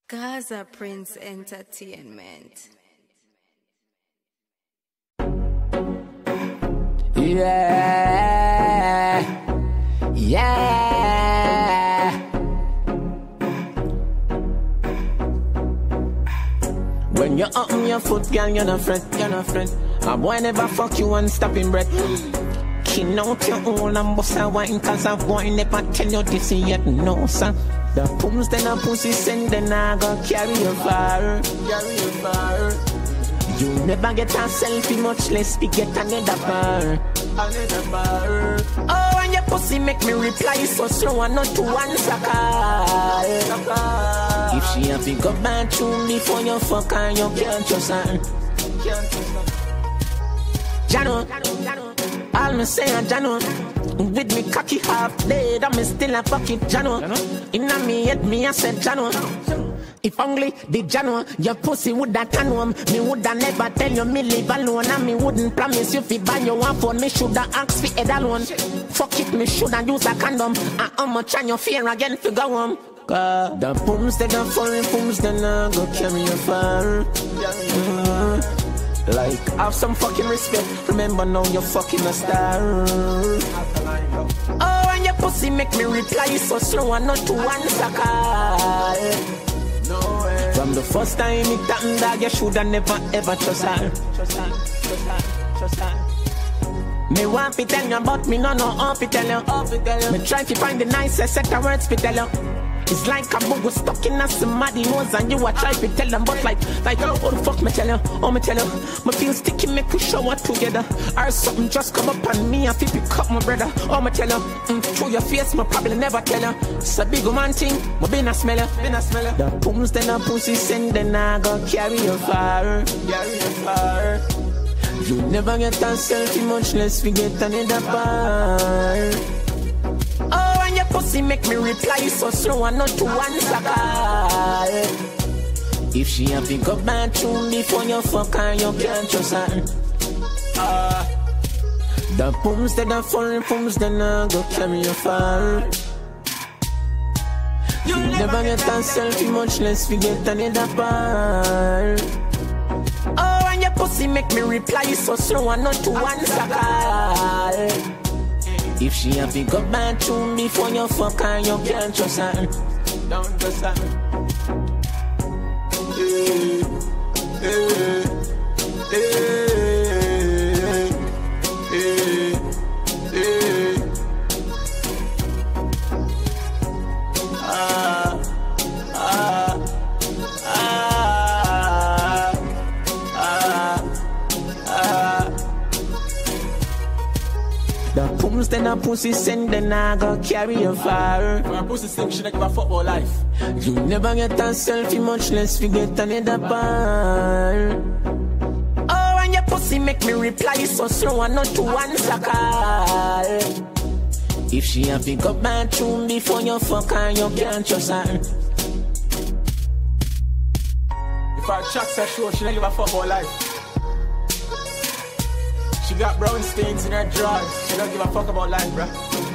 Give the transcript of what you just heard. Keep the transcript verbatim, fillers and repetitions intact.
Gaza Prince Entertainment. Yeah, yeah. When you open your foot, girl, you're not friend, you're not friend. A boy never fuck you and stop him breath. King out your own and bust a wine, cause a boy never tell you this yet, no, son. The pums then a pussy send, then I go carry you far, carry you far. You never get a selfie, much less we get another bar, another bar. Oh, and your pussy make me reply so slow and not to answer call. If she have to go bathroom before you fuck her, you can't trust her. Jano, all me say a Jano. With me cocky half dead, I'm still a fuck it, Jano. Inna me head, me I said Jano. If only the Jano, your pussy woulda turn home. Me woulda never tell you me live alone, and me wouldn't promise you fi buy your one phone. Me shoulda ask fi head alone. Fuck it, me shoulda use a condom. And how much on your fear again fi go home? Cause the pums they got foreign pums, then I go carry you far. Mm-hmm. Like, have some fucking respect. Remember now you're fucking a star. Oh, and your pussy make me reply so slow and not to answer call. No way. From the first time it happened, dog, you shoulda never ever trust her. Trust her, trust her, trust her. Me want to tell you about me, no, no, I'll fi tell you, I'll fi tell you. Me try to find the nicest set of words to tell you. It's like a bug stuck in a somebody nose and you a try to tell them, but like, like, oh the fuck me tell you, oh me tell you, me feel sticky, make we shower together, or something just come up on me and fi pick up my brother, oh me tell you, mm, through your face, me probably never tell you, it's a big man thing, me been a smeller, been a smeller, the pums then a pussy send, then I go carry you far, carry you far, you never get a selfie, much less we get another bar. Oh, and your pussy make me reply so slow and not to answer call. If she have to go bathroom before you fuck her, you can't trust her. Uh, the pums, then the foreign pums, then I go carry you far. You never get a selfie, much less we get another bar. Oh, and your pussy make me reply so slow and not to answer call. If she have to go bathroom before you fuck her, you can't trust her. Don't trust her. Hey, hey, hey, hey, hey. Ah, ah, ah, ah, ah. The pums then a pussy send, then I go carry you far. When a pussy sing, she not give a fuck about life. You never get a selfie, much less we get another bar. Oh, and your pussy make me reply so slow and not to answer call. If she have to go bathroom before you fuck her, you can't trust her. If her tracks are show, she not give a fuck about life. She got brown stains in her drawers. She don't give a fuck about life, bruh.